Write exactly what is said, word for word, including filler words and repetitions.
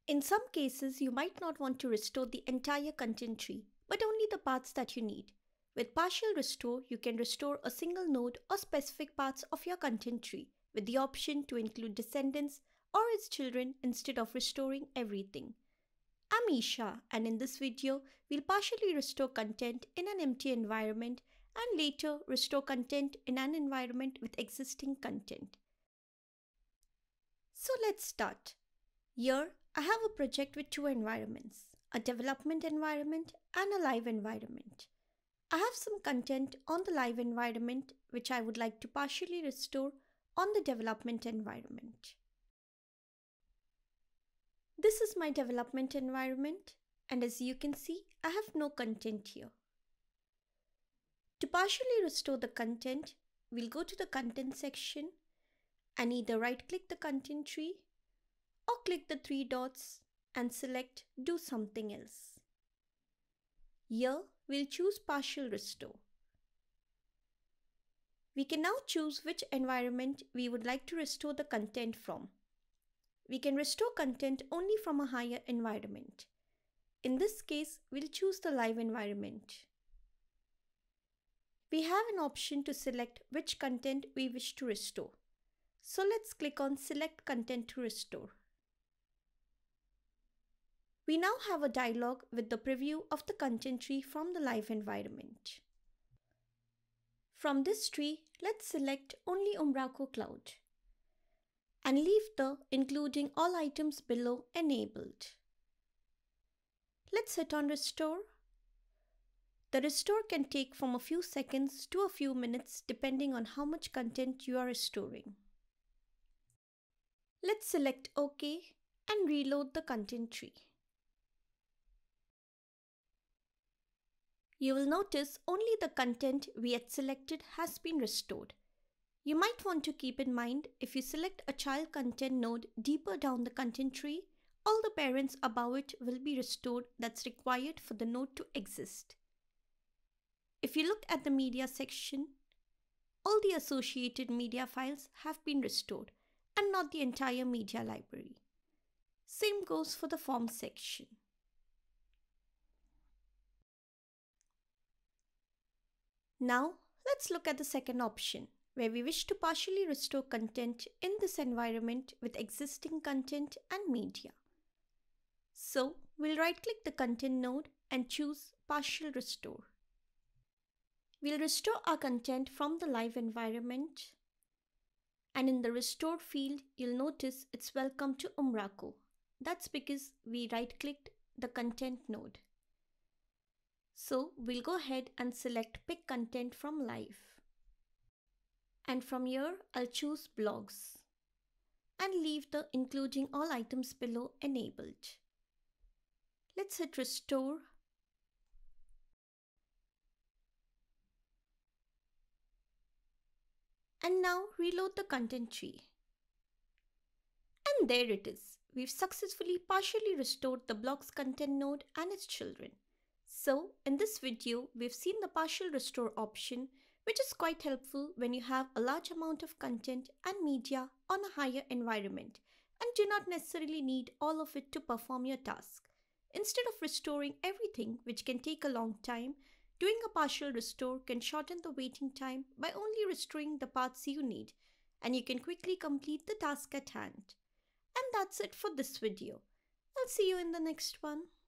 In some cases, you might not want to restore the entire content tree, but only the parts that you need. With partial restore, you can restore a single node or specific parts of your content tree, with the option to include descendants or its children instead of restoring everything. I'm Isha, and in this video, we'll partially restore content in an empty environment and later restore content in an environment with existing content. So let's start. Here, I have a project with two environments, a development environment and a live environment. I have some content on the live environment which I would like to partially restore on the development environment. This is my development environment, and as you can see, I have no content here. To partially restore the content, we'll go to the content section and either right-click the content tree or click the three dots and select Do Something Else. Here, we'll choose Partial Restore. We can now choose which environment we would like to restore the content from. We can restore content only from a higher environment. In this case, we'll choose the live environment. We have an option to select which content we wish to restore. So let's click on Select Content to Restore. We now have a dialog with the preview of the content tree from the live environment. From this tree, let's select only Umbraco Cloud and leave the Including All Items Below enabled. Let's hit on Restore. The restore can take from a few seconds to a few minutes depending on how much content you are restoring. Let's select OK and reload the content tree. You will notice only the content we had selected has been restored. You might want to keep in mind if you select a child content node deeper down the content tree, all the parents above it will be restored that's required for the node to exist. If you look at the media section, all the associated media files have been restored and not the entire media library. Same goes for the form section. Now, let's look at the second option, where we wish to partially restore content in this environment with existing content and media. So, we'll right-click the content node and choose Partial Restore. We'll restore our content from the live environment, and in the Restore field, you'll notice it's Welcome to Umbraco. That's because we right-clicked the content node. So we'll go ahead and select Pick Content from Live. And from here, I'll choose Blogs and leave the Including All Items Below enabled. Let's hit Restore. And now reload the content tree. And there it is. We've successfully partially restored the Blogs content node and its children. So, in this video, we've seen the partial restore option, which is quite helpful when you have a large amount of content and media on a higher environment and do not necessarily need all of it to perform your task. Instead of restoring everything, which can take a long time, doing a partial restore can shorten the waiting time by only restoring the parts you need, and you can quickly complete the task at hand. And that's it for this video. I'll see you in the next one.